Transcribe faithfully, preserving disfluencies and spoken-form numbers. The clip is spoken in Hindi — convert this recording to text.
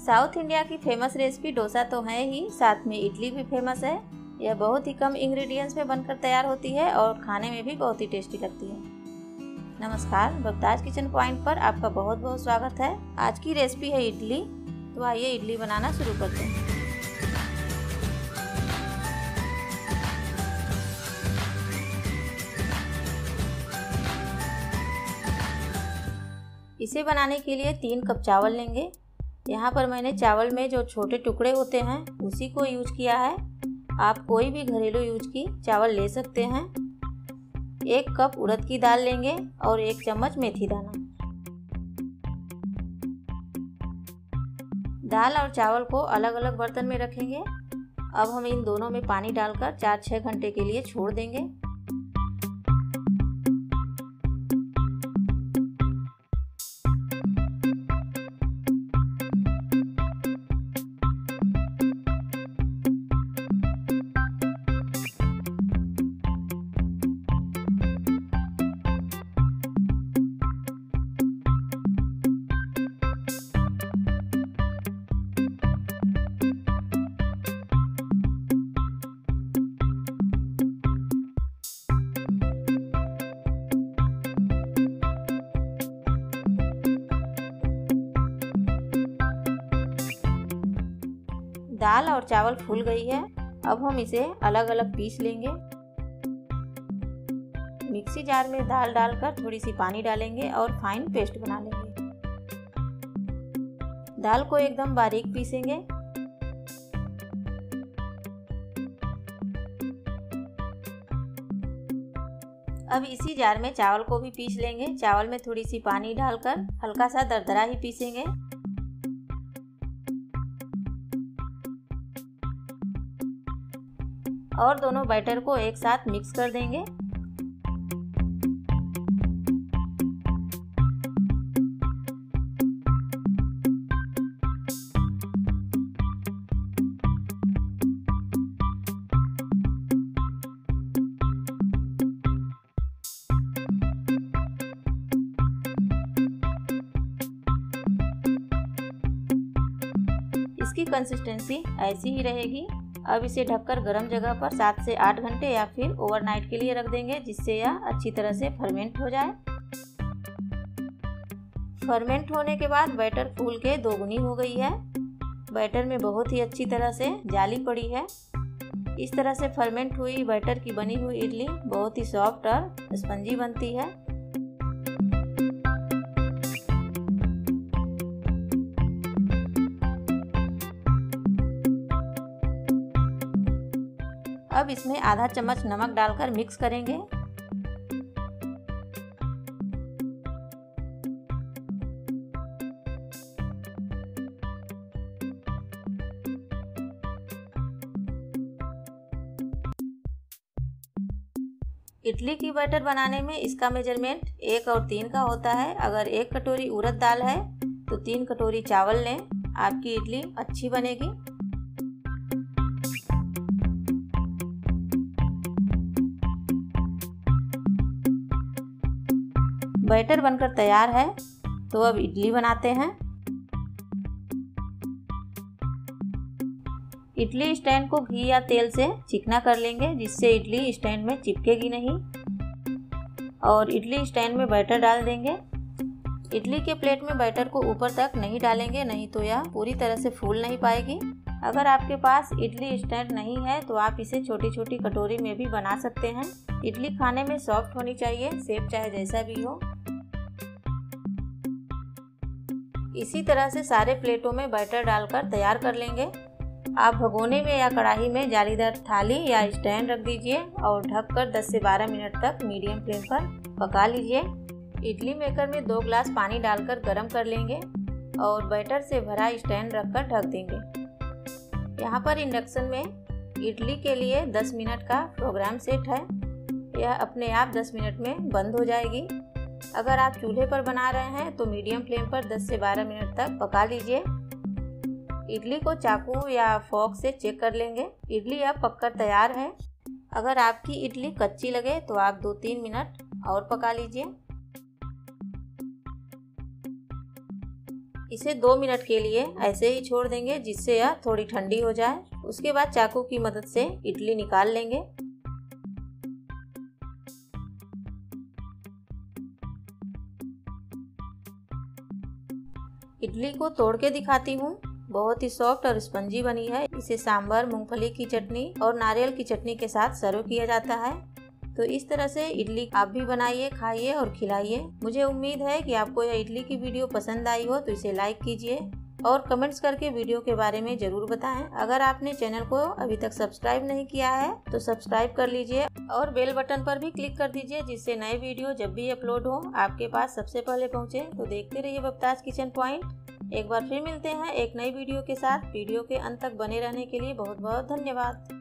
साउथ इंडिया की फेमस रेसिपी डोसा तो है ही, साथ में इडली भी फेमस है। यह बहुत ही कम इंग्रेडिएंट्स में बनकर तैयार होती है और खाने में भी बहुत ही टेस्टी लगती है। नमस्कार, बबताज किचन पॉइंट पर आपका बहुत बहुत स्वागत है। आज की रेसिपी है इडली, तो आइए इडली बनाना शुरू करते हैं। इसे बनाने के लिए तीन कप चावल लेंगे। यहाँ पर मैंने चावल में जो छोटे टुकड़े होते हैं उसी को यूज किया है। आप कोई भी घरेलू यूज की चावल ले सकते हैं। एक कप उड़द की दाल लेंगे और एक चम्मच मेथी दाना। दाल और चावल को अलग अलग बर्तन में रखेंगे। अब हम इन दोनों में पानी डालकर चार छः घंटे के लिए छोड़ देंगे। दाल और चावल फूल गई है। अब हम इसे अलग अलग पीस लेंगे। मिक्सी जार में दाल डालकर थोड़ी सी पानी डालेंगे और फाइन पेस्ट बना लेंगे। दाल को एकदम बारीक पीसेंगे। अब इसी जार में चावल को भी पीस लेंगे। चावल में थोड़ी सी पानी डालकर हल्का सा दरदरा ही पीसेंगे। और दोनों बैटर को एक साथ मिक्स कर देंगे। इसकी कंसिस्टेंसी ऐसी ही रहेगी। अब इसे ढककर गर्म जगह पर सात से आठ घंटे या फिर ओवरनाइट के लिए रख देंगे, जिससे यह अच्छी तरह से फर्मेंट हो जाए। फर्मेंट होने के बाद बैटर फूल के दोगुनी हो गई है। बैटर में बहुत ही अच्छी तरह से जाली पड़ी है। इस तरह से फर्मेंट हुई बैटर की बनी हुई इडली बहुत ही सॉफ्ट और स्पंजी बनती है। अब इसमें आधा चम्मच नमक डालकर मिक्स करेंगे। इडली की बैटर बनाने में इसका मेजरमेंट एक और तीन का होता है। अगर एक कटोरी उड़द दाल है तो तीन कटोरी चावल लें, आपकी इडली अच्छी बनेगी। बैटर बनकर तैयार है, तो अब इडली बनाते हैं। इडली स्टैंड को घी या तेल से चिकना कर लेंगे, जिससे इडली स्टैंड में चिपकेगी नहीं। और इडली स्टैंड में बैटर डाल देंगे। इडली के प्लेट में बैटर को ऊपर तक नहीं डालेंगे, नहीं तो यह पूरी तरह से फूल नहीं पाएगी। अगर आपके पास इडली स्टैंड नहीं है तो आप इसे छोटी छोटी कटोरी में भी बना सकते हैं। इडली खाने में सॉफ्ट होनी चाहिए, शेप चाहे जैसा भी हो। इसी तरह से सारे प्लेटों में बैटर डालकर तैयार कर लेंगे। आप भगोने में या कढ़ाई में जालीदार थाली या स्टैंड रख दीजिए और ढककर दस से बारह मिनट तक मीडियम फ्लेम पर पका लीजिए। इडली मेकर में दो ग्लास पानी डालकर गर्म कर लेंगे और बैटर से भरा स्टैंड रखकर ढक देंगे। यहाँ पर इंडक्शन में इडली के लिए दस मिनट का प्रोग्राम सेट है। यह अपने आप दस मिनट में बंद हो जाएगी। अगर आप चूल्हे पर बना रहे हैं तो मीडियम फ्लेम पर दस से बारह मिनट तक पका लीजिए। इडली को चाकू या फोर्क से चेक कर लेंगे। इडली अब पककर तैयार है। अगर आपकी इडली कच्ची लगे तो आप दो तीन मिनट और पका लीजिए। इसे दो मिनट के लिए ऐसे ही छोड़ देंगे जिससे यह थोड़ी ठंडी हो जाए। उसके बाद चाकू की मदद से इडली निकाल लेंगे। इडली को तोड़ के दिखाती हूँ, बहुत ही सॉफ्ट और स्पंजी बनी है। इसे सांभर, मूंगफली की चटनी और नारियल की चटनी के साथ सर्व किया जाता है। तो इस तरह से इडली आप भी बनाइए, खाइए और खिलाइए। मुझे उम्मीद है कि आपको यह इडली की वीडियो पसंद आई हो, तो इसे लाइक कीजिए और कमेंट्स करके वीडियो के बारे में जरूर बताएं। अगर आपने चैनल को अभी तक सब्सक्राइब नहीं किया है तो सब्सक्राइब कर लीजिए और बेल बटन पर भी क्लिक कर दीजिए, जिससे नए वीडियो जब भी अपलोड हो आपके पास सबसे पहले पहुंचे। तो देखते रहिए बबताज किचन पॉइंट। एक बार फिर मिलते हैं एक नई वीडियो के साथ। वीडियो के अंत तक बने रहने के लिए बहुत बहुत धन्यवाद।